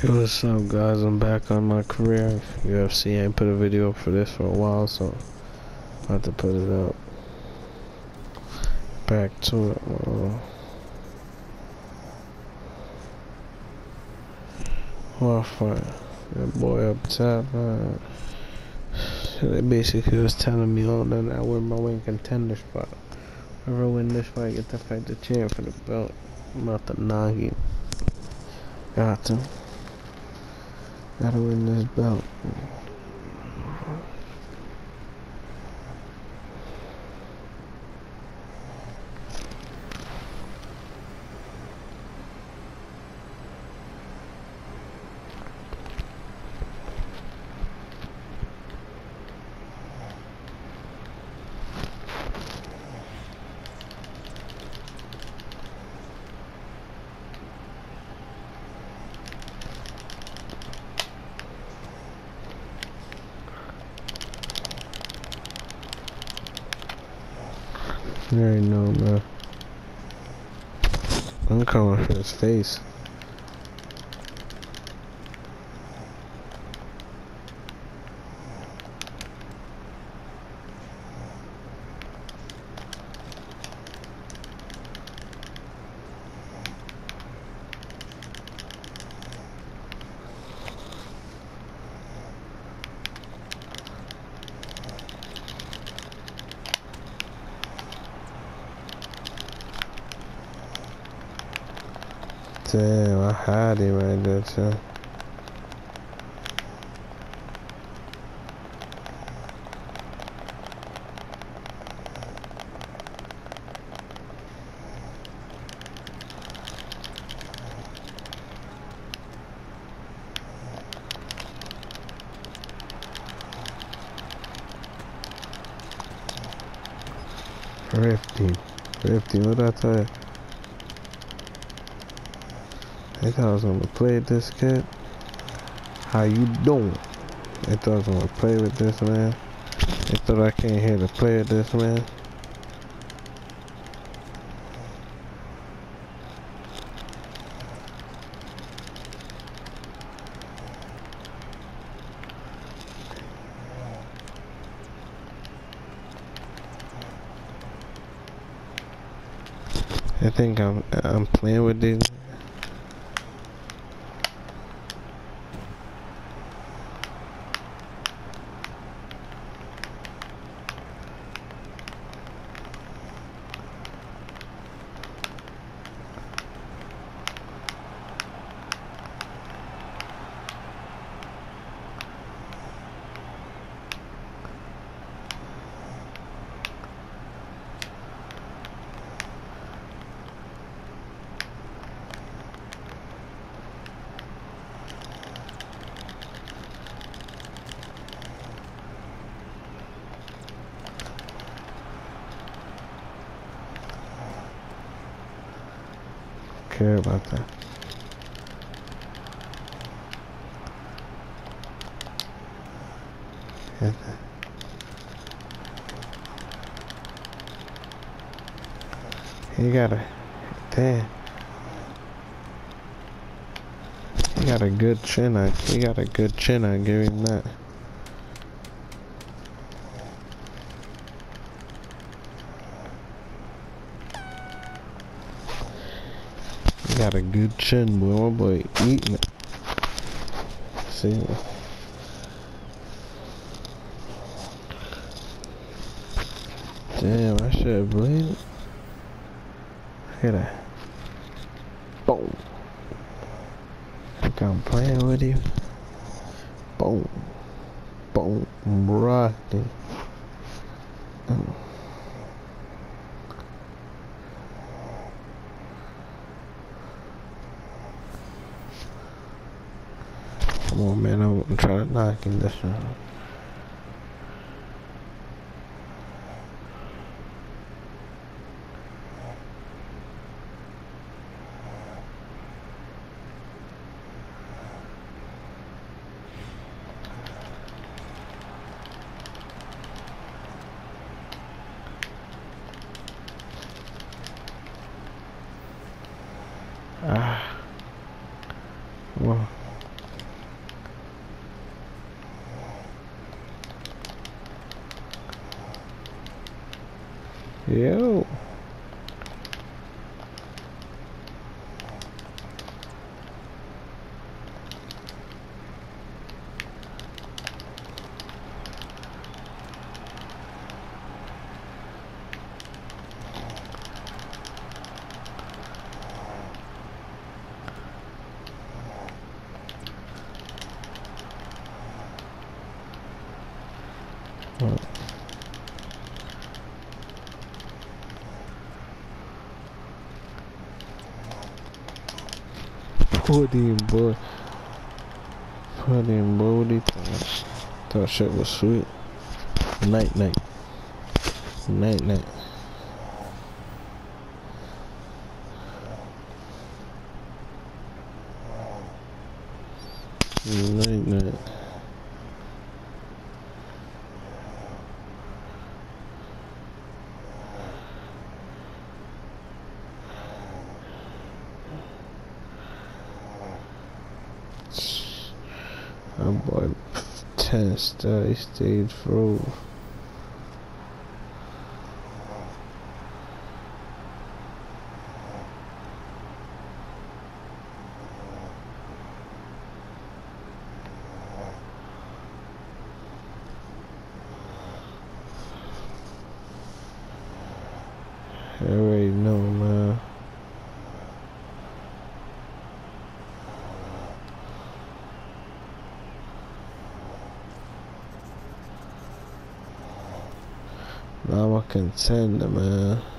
Yo, what's up, guys? I'm back on my career. UFC ain't put a video up for this for a while, so I have to put it up. Back to it. What fight? That boy up top, man. They basically was telling me, oh, then I win my win contender spot. Whoever win this fight, get to fight the champ for the belt. I'm about to knock him. Got to. Gotta win this belt. You already know, man. I'm coming for his face. Damn, I had him right there, too. Fifty, what I tell you? They thought I was gonna play with this kid. How you doing? They thought I was gonna play with this man. They thought I came here to play with this man. They think I'm playing with these. Care about that. He got a damn. He got a good chin. He got a good chin. I give him that. He got a good chin, boy. My boy eating it. See? Damn, I should have believed it. Look at that. Boom. Think I'm playing with you? Boom. Boom. Right. Come on, man. I'm trying to knock him this round. Well, Yo. Pudding boy. Pudding booty. Thought shit was sweet. Night night. Night night. Night night. My boy 10 he stayed through. I already know, man. Now I'm a contender, man.